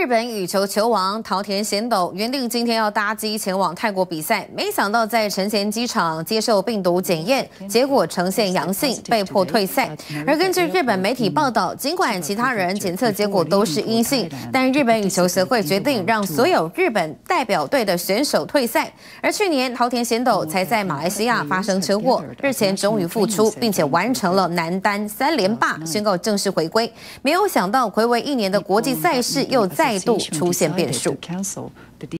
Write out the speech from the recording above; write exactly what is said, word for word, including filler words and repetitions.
日本羽球球王桃田贤斗原定今天要搭机前往泰国比赛，没想到在成田机场接受病毒检验，结果呈现阳性，被迫退赛。而根据日本媒体报道，尽管其他人检测结果都是阴性，但日本羽球协会决定让所有日本代表队的选手退赛。而去年桃田贤斗才在马来西亚发生车祸，日前终于复出，并且完成了男单三连霸，宣告正式回归。没有想到，睽违一年的国际赛事又再度出现变数。